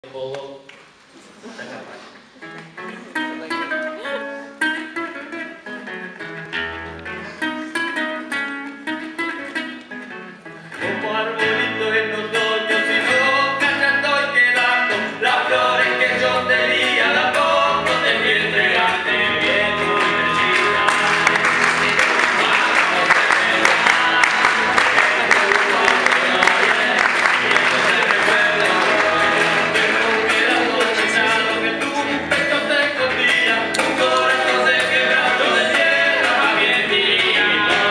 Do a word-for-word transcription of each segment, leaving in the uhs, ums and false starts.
Todo. Como arbolito en otoño, si no ya estoy quedando. Las flores que yo tenía, de a poco te fui entregando. Bien, muchachita. Vamos a celebrar. Estuvo todo bien. Y eso te recuerdo. Pero hubiera soñado que tu pecho te escondía. Un corazón se quebrantó de tierra, más bien diría.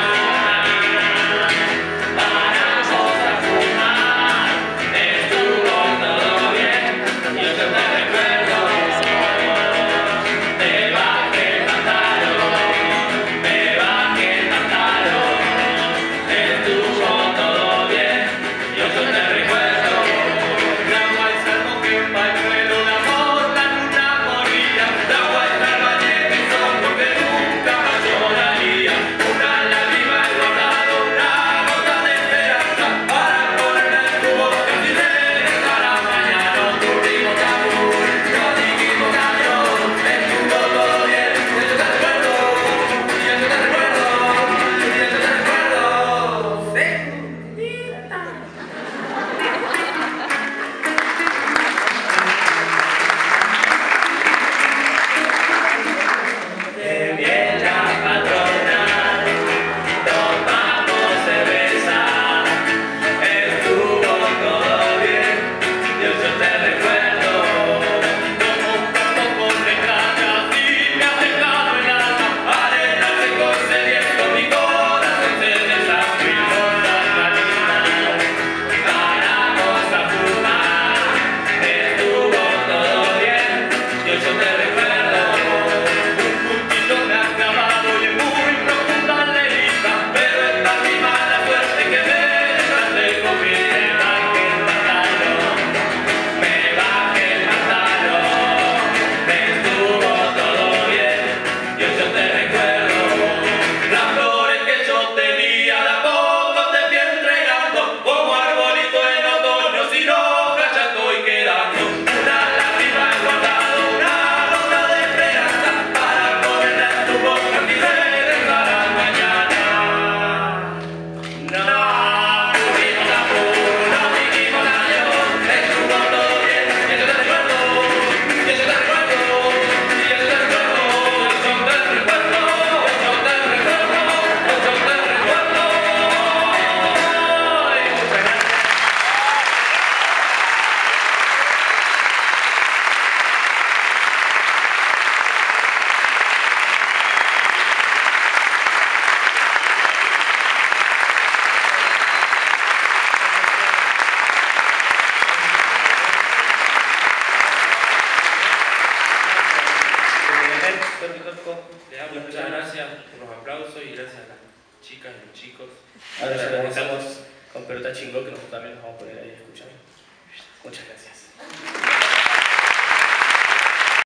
Muchas gracias por los aplausos y gracias a las chicas y los chicos. Ahora nos organizamos con Pelota Chingó, que nosotros también nos vamos a poner ahí a escuchar. Muchas gracias.